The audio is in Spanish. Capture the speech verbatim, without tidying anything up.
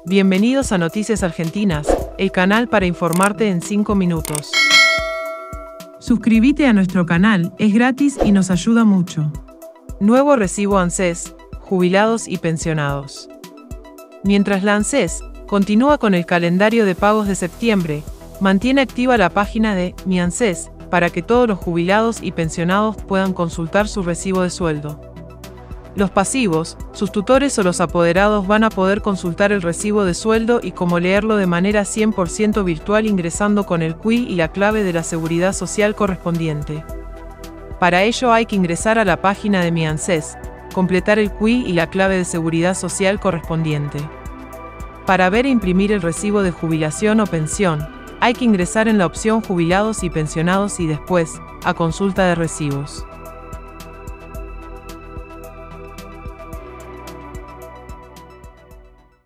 Bienvenidos a Noticias Argentinas, el canal para informarte en cinco minutos. Suscríbete a nuestro canal, es gratis y nos ayuda mucho. Nuevo recibo ANSES, jubilados y pensionados. Mientras la ANSES continúa con el calendario de pagos de septiembre, mantiene activa la página de Mi ANSES para que todos los jubilados y pensionados puedan consultar su recibo de sueldo. Los pasivos, sus tutores o los apoderados van a poder consultar el recibo de sueldo y cómo leerlo de manera cien por ciento virtual ingresando con el C U I y la clave de la seguridad social correspondiente. Para ello hay que ingresar a la página de Mi ANSES, completar el C U I y la clave de seguridad social correspondiente. Para ver e imprimir el recibo de jubilación o pensión, hay que ingresar en la opción Jubilados y pensionados y después, a Consulta de recibos.